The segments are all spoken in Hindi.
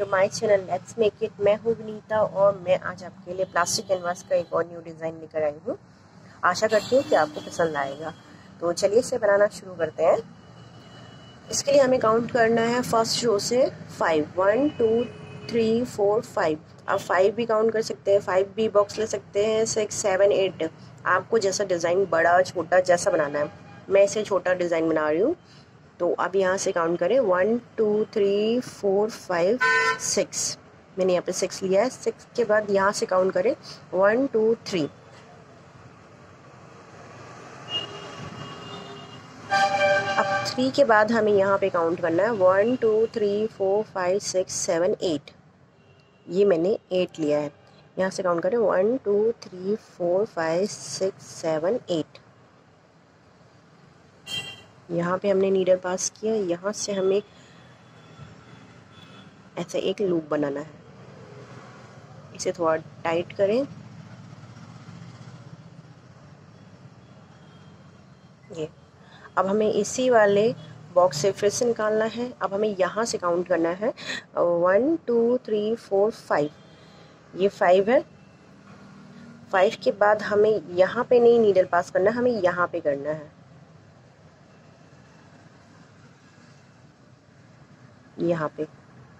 My channel let's make it. मैं हूँ विनीता और मैं आज आपके लिए प्लास्टिक कैनवास का एक और न्यू डिज़ाइन लेकर आई हूँ। आशा करती हूँ कि आपको पसंद आएगा। तो चलिए इसे बनाना शुरू करते हैं। इसके लिए हमें काउंट करना है फर्स्ट रो से 5, 1 2 3 4 5। आप 5 भी काउंट कर सकते हैं, 5 भी बॉक्स ले सकते हैं, 6 7 8। आपको जैसा डिज़ाइन बड़ा छोटा जैसा बनाना है। मैं इसे छोटा डिज़ाइन बना रही हूँ। तो अब यहाँ से काउंट करें 1 2 3 4 5 6। मैंने यहाँ पे 6 लिया है। 6 के बाद यहाँ से काउंट करें 1 2 3। अब 3 के बाद हमें यहाँ पे काउंट करना है 1 2 3 4 5 6 7 8। ये मैंने 8 लिया है। यहाँ से काउंट करें 1 2 3 4 5 6 7 8। यहाँ पे हमने नीडल पास किया। यहाँ से हमें ऐसे एक लूप बनाना है। इसे थोड़ा टाइट करें। ये अब हमें इसी वाले बॉक्स से फिर से निकालना है। अब हमें यहाँ से काउंट करना है 1 2 3 4 5। ये 5 है। 5 के बाद हमें यहाँ पे नहीं नीडल पास करना, हमें यहाँ पे करना है। यहाँ पे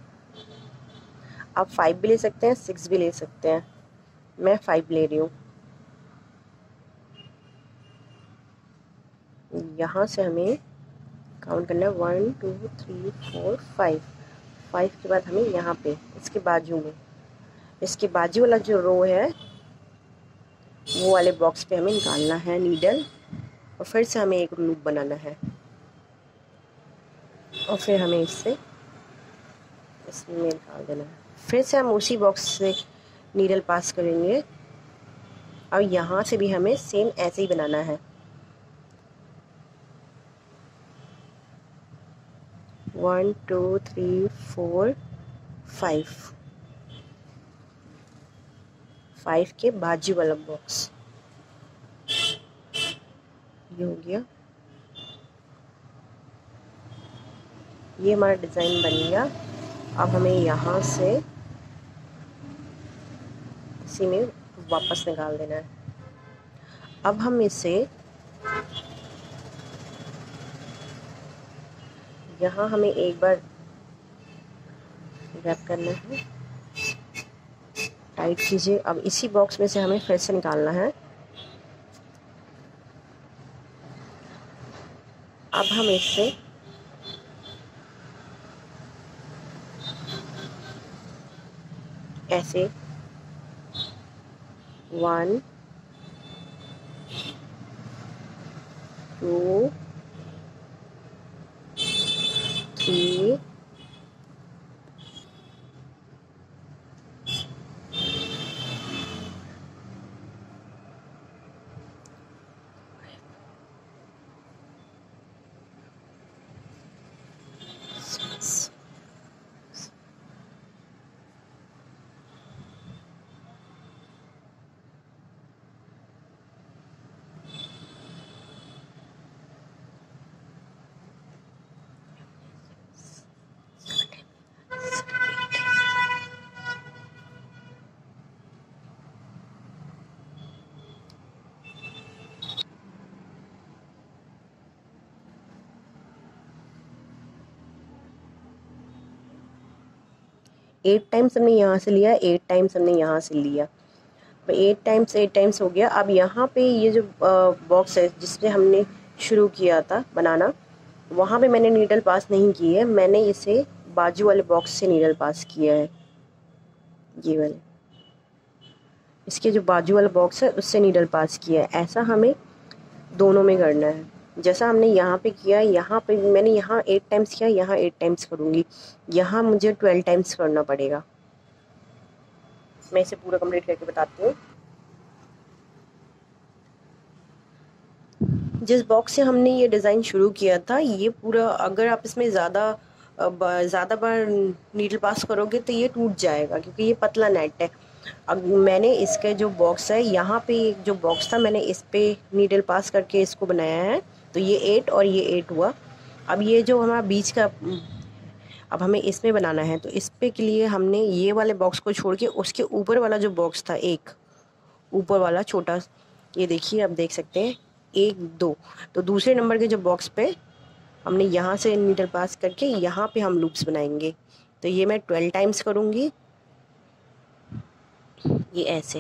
आप 5 भी ले सकते हैं, 6 भी ले सकते हैं। मैं 5 ले रही हूँ। यहाँ से हमें काउंट करना है 1 2 3 4 5। 5 के बाद हमें यहाँ पे इसके बाजू में, इसके बाजू वाला जो रो है वो वाले बॉक्स पे हमें निकालना है नीडल और फिर से हमें एक लूप बनाना है और फिर हमें इससे इसमें निकाल देना है। फिर से हम उसी बॉक्स से नीडल पास करेंगे और यहाँ से भी हमें सेम ऐसे ही बनाना है। 1 2 3 4 5। 5 के बाजू वाला बॉक्स ये हो गया। ये हमारा डिज़ाइन बन गया। अब हमें यहाँ से इसी में वापस निकाल देना है। अब हम इसे यहाँ हमें एक बार रैप करना है। टाइट कीजिए। अब इसी बॉक्स में से हमें फिर से निकालना है। अब हम इससे ऐसे 1 2 3 6। 8 टाइम्स हमने यहाँ से लिया, 8 टाइम्स हमने यहाँ से लिया। तो 8 टाइम्स हो गया। अब यहाँ पे ये जो बॉक्स है जिससे हमने शुरू किया था बनाना, वहाँ पे मैंने नीडल पास नहीं की है। मैंने इसे बाजू वाले बॉक्स से नीडल पास किया है। ये वाले इसके जो बाजू वाला बॉक्स है उससे नीडल पास किया है। ऐसा हमें दोनों में करना है। जैसा हमने यहाँ पे किया, यहाँ पे मैंने यहाँ 8 टाइम्स किया, यहाँ 8 टाइम्स करूँगी। यहाँ मुझे 12 टाइम्स करना पड़ेगा। मैं इसे पूरा कंप्लीट करके बताती हूँ। जिस बॉक्स से हमने ये डिज़ाइन शुरू किया था, ये पूरा अगर आप इसमें ज़्यादा बार नीडल पास करोगे तो ये टूट जाएगा क्योंकि ये पतला नेट है। अब मैंने इसके जो बॉक्स है, यहाँ पे जो बॉक्स था मैंने इस पे नीडल पास करके इसको बनाया है। तो ये 8 और ये 8 हुआ। अब ये जो हमारा बीच का अब हमें इसमें बनाना है, तो इस पे के लिए हमने ये वाले बॉक्स को छोड़ के उसके ऊपर वाला जो बॉक्स था, एक ऊपर वाला छोटा, ये देखिए आप देख सकते हैं 1 2, तो दूसरे नंबर के जो बॉक्स पे हमने यहाँ से नीडल पास करके यहाँ पे हम लूप्स बनाएंगे। तो ये मैं 12 टाइम्स करूँगी, ये ऐसे।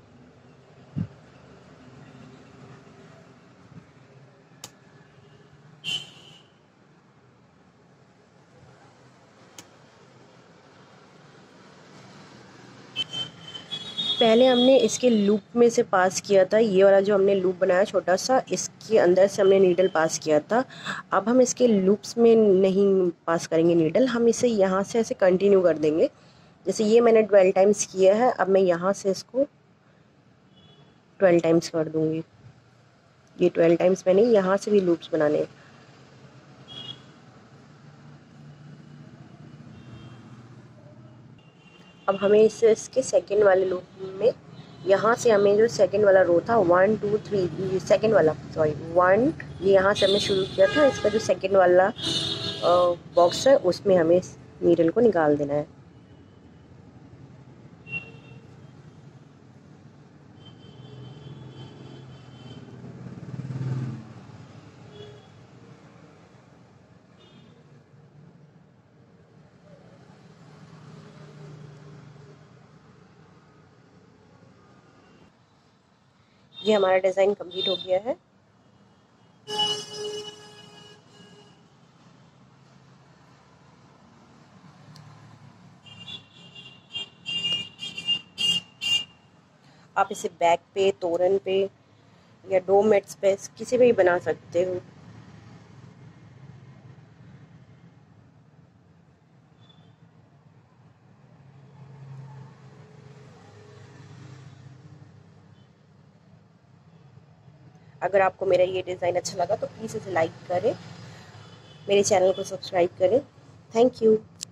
पहले हमने इसके लूप में से पास किया था, ये वाला जो हमने लूप बनाया छोटा सा, इसके अंदर से हमने नीडल पास किया था। अब हम इसके लूप्स में नहीं पास करेंगे नीडल, हम इसे यहाँ से ऐसे कंटिन्यू कर देंगे। जैसे ये मैंने 12 टाइम्स किया है, अब मैं यहाँ से इसको 12 टाइम्स कर दूँगी। ये 12 टाइम्स मैंने यहाँ से भी लूप्स बनाने हैं। अब हमें इसके सेकंड वाले लूप में यहाँ से हमें जो सेकंड वाला रो था 1 2 3, सेकंड वाला सॉरी 1, ये यहाँ से हमने शुरू किया था, इसका जो सेकंड वाला बॉक्स है उसमें हमें नीडल को निकाल देना है। ये हमारा डिज़ाइन कंप्लीट हो गया है। आप इसे बैग पे, तोरण पे या डोरमेट्स पे किसी पे भी बना सकते हो। अगर आपको मेरा ये डिज़ाइन अच्छा लगा तो प्लीज़ इसे लाइक करें, मेरे चैनल को सब्सक्राइब करें। Thank you.